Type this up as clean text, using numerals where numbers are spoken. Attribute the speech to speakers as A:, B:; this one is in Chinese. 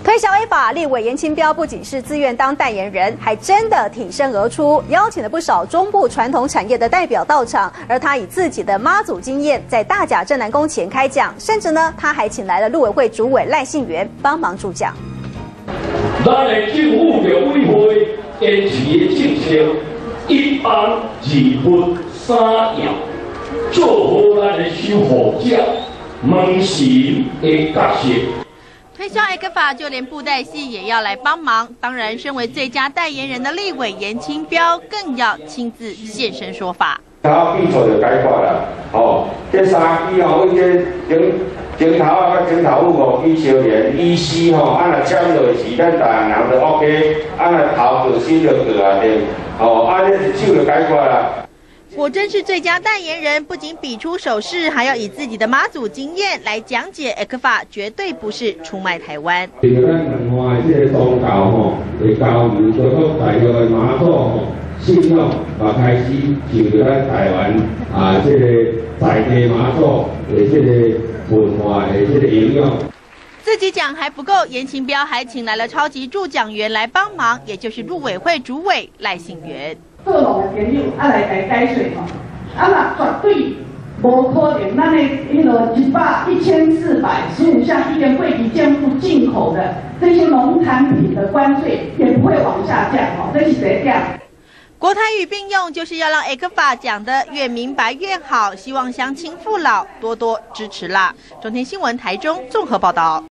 A: 推销 A 法，立委颜清标不仅是自愿当代言人，还真的挺身而出，邀请了不少中部传统产业的代表到场。而他以自己的妈祖经验，在大甲镇南宫前开讲，甚至呢，他还请来了陆委会主委赖信元帮忙助讲。
B: 咱的政府就委会坚持的政策，一帮二分三要，做好咱的守护者、门神的角色。
C: 推销 A 法，就连布袋戏也要来帮忙。当然，身为最佳代言人的立委颜清标，更要亲自现身说法。
D: 头比错就解决啦，这三支为这前头啊，前头5支相连，医师按若签落是咱大人就 OK， 按若头就心就过啊对，这一手就解决啦。
C: 果真是最佳代言人，不仅比出手势，还要以自己的妈祖经验来讲解 A 法，绝对不是出卖台湾。
E: 这个咱文化的这个宗教的交流，就说大陆的妈祖信仰也开始就着咱台湾这个在地妈祖的这个文化的这个营养。
C: 自己讲还不够，颜清标还请来了超级助讲员来帮忙，也就是陆委会主委赖信元。
F: 各路的朋友来解说那绝对无可能，咱的1415项一元贵比政府进口的这些农产品的关税也不会往下降这是谁降？
C: 国台语并用，就是要让 A 法讲得越明白越好，希望乡亲父老多多支持啦。中天新闻台中综合报道。